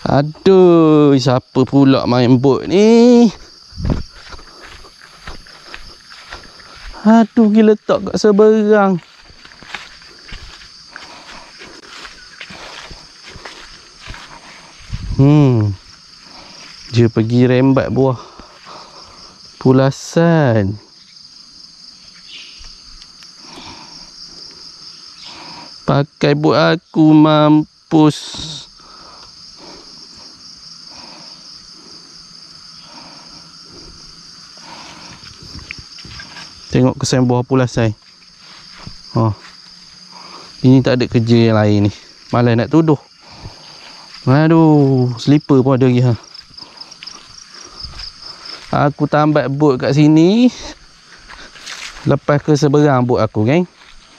Aduh, siapa pula main bot ni? Aduh, gila letak kat seberang. Dia pergi rembat buah pulasan. Pakai bot aku, mampus. Tengok kesan buah pulasan. Ini tak ada kerja yang lain ni. Malas nak tuduh. Aduh, slipper pun ada lagi ha. Aku tambat bot kat sini. Lepas ke seberang bot aku, geng.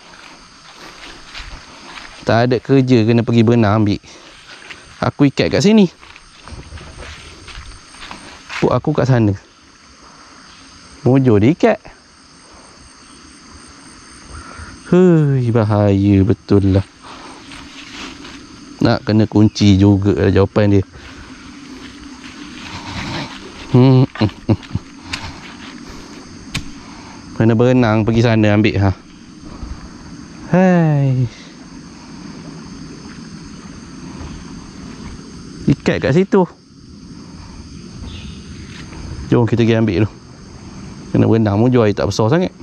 Tak ada kerja, kena pergi berenang ambil. Aku ikat kat sini. Bot aku kat sana. Mojor dia ikat. Bahaya betul lah. Nak kena kunci juga lah jawapan dia. Kena berenang pergi sana ambil ha. Hai. Ikat kat situ. Jom kita pergi ambil dulu. Kena berenang pun air tak besar sangat.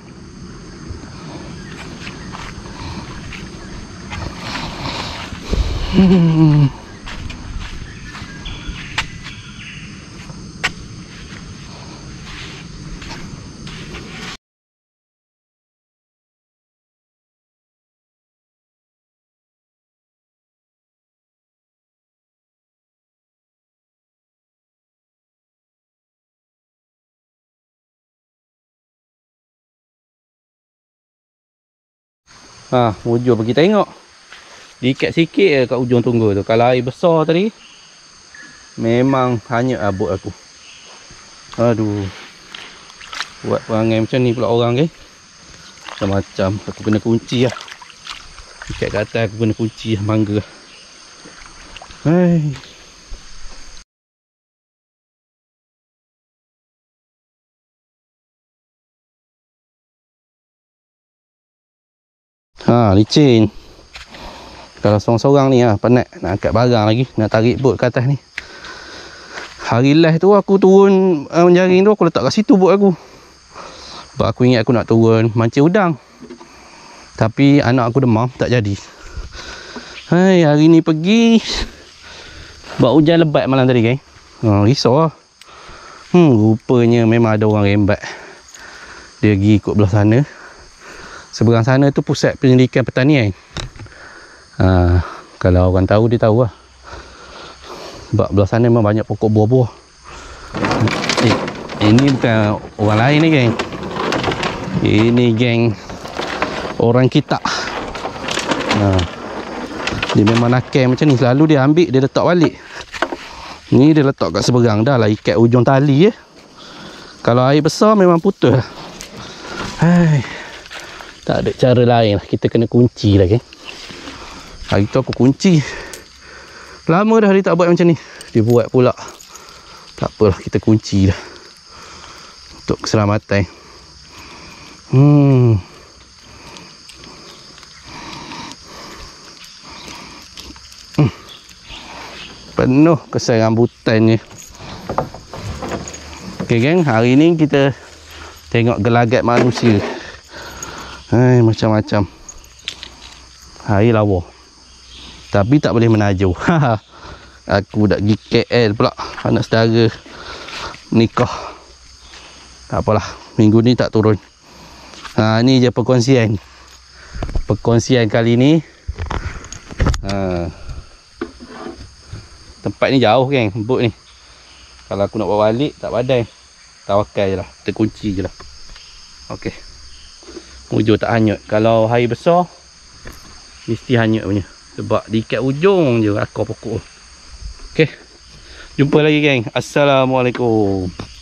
Ujung pergi tengok. Diikat sikit je kat ujung tunggu tu. Kalau air besar tadi, memang hanyut bot aku. Aduh. Buat perangai macam ni pula orang ke. Macam-macam. Aku kena kunci lah. Ikat kat atas aku kena kunci lah. Mangga. Hai. Licin. Kalau seorang-seorang ni penat nak angkat barang lagi, nak tarik bot ke atas ni. Hari last tu aku turun menjaring tu, aku letak kat situ bot aku. Sebab aku ingat aku nak turun mancing udang. Tapi anak aku demam, tak jadi. Hai, hari ni pergi. Sebab hujan lebat malam tadi, geng. Risau lah. Rupanya memang ada orang rembat. Dia pergi ikut belah sana. Seberang sana tu pusat penyelidikan pertanian. Kalau orang tahu, dia tahu lah. Sebab belah sana memang banyak pokok buah-buah. Ini bukan orang lain ni, geng. Ini geng orang kita. Dia memang nakal macam ni. Selalu dia ambil, dia letak balik. Ni dia letak kat seberang. Dah lah ikat ujung tali je. Kalau air besar memang putus. Hai. Tak ada cara lain lah. Kita kena kunci lah, geng. Hari tu aku kunci. Lama dah dia tak buat macam ni. Dia buat pula. Tak apalah, kita kunci dah. Untuk keselamatan. Penuh kesan rambutannya. Okay, geng. Hari ni kita tengok gelagat manusia. Macam-macam. Hari lawa. Tapi tak boleh menajuk. Aku dah pergi KL pula. Anak saudara nikah. Tak apalah. Minggu ni tak turun. Ni je perkongsian. Perkongsian kali ni. Tempat ni jauh, geng. Bot ni. Kalau aku nak bawa balik, tak padai. Tawakal je lah. Kita kunci je lah. Okey. Ujung tak hanyut. Kalau air besar, mesti hanyut punya. Sebab diikat ujung je akar pokok. Okey. Jumpa lagi, geng. Assalamualaikum.